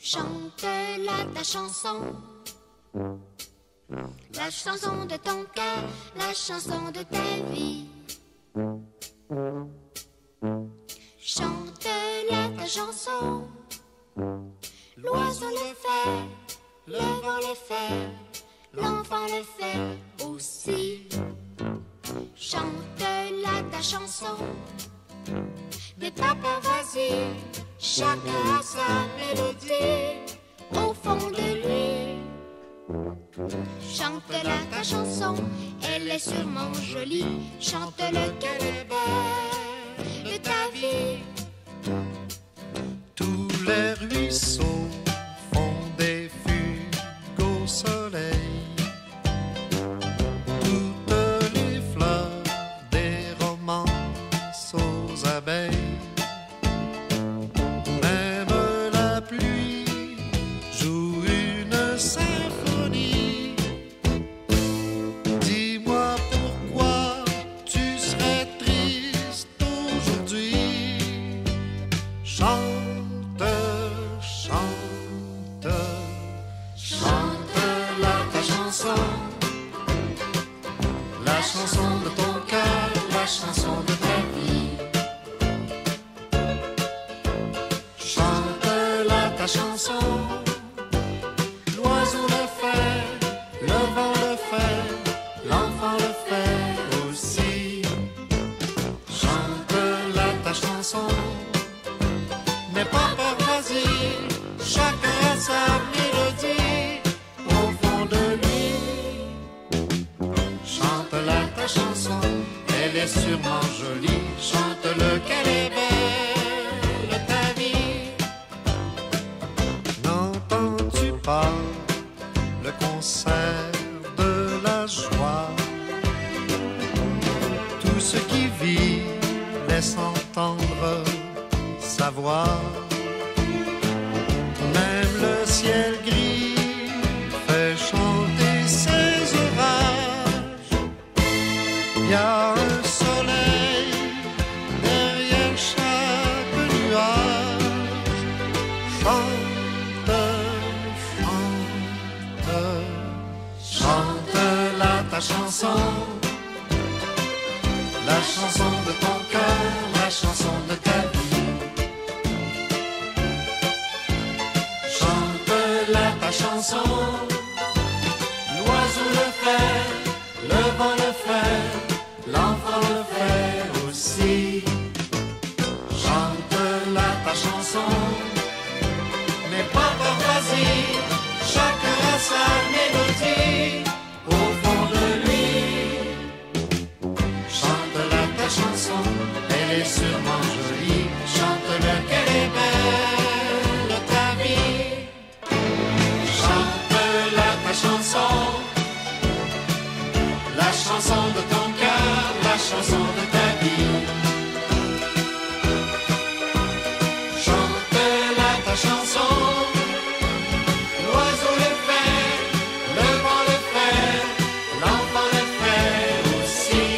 Chante-la ta chanson, la chanson de ton cœur, la chanson de ta vie. Chante-la ta chanson, l'oiseau le fait, le vent le fait, l'enfant le fait aussi. Chante-la ta chanson, n'aie pas peur, vas-y, chacun a sa mélodie au fond de lui. Chante-la ta chanson, elle est sûrement jolie. Chante-le qu'elle est belle de ta vie. Tous les ruisseaux font des fugues au soleil. Toutes les fleurs des romances aux abeilles. Même la pluie joue une symphonie. Dis-moi pourquoi tu serais triste aujourd'hui. Chante, chante, chante-la ta chanson, la chanson de ton cœur, la chanson de ta vie. Chante-la ta chanson, l'oiseau le fait, le vent le fait, l'enfant le fait aussi. Chante-la ta chanson, n'aie pas peur, vas-y, chacun a sa mélodie au fond de lui. Chante-la ta chanson, elle est sûrement jolie. Chante-le qu'elle est belle ta vie. N'entends-tu pas le concert de la joie? Tout ce qui vit laisse entendre sa voix. Même le ciel gris fait chanter ses orages. Il y a un soleil derrière chaque nuage. Chante, chante, chante-la ta chanson, la chanson de ton cœur, la chanson de ta vie. Chante-la ta chanson, l'oiseau le fait, le vent le fait, l'enfant le fait aussi. Chante-la ta chanson, n'aie pas peur, vas-y, chacun a sa mélodie au fond de lui. Chante-la ta chanson, elle est sûrement jolie. Chante-le qu'elle est belle ta vie. Chante-la ta chanson, la chanson de ton cœur, la chanson de ta vie. Chante-la ta chanson, l'oiseau le fait, le vent le fait, l'enfant le fait aussi.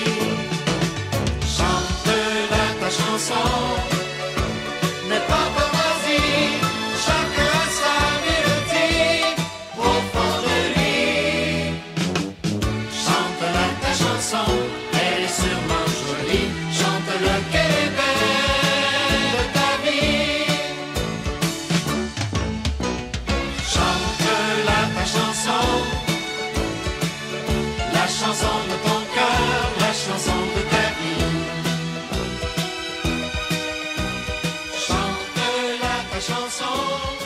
Chante-la ta chanson, n'aie pas peur, vas-y, chacun a sa mélodie au fond de lui. Chante-la ta chanson, elle est sûrement jolie. Chante-le qu'elle est belle de ta vie. Chante-la ta chanson, la chanson de ton cœur, la chanson de ta vie. Chante-la ta chanson.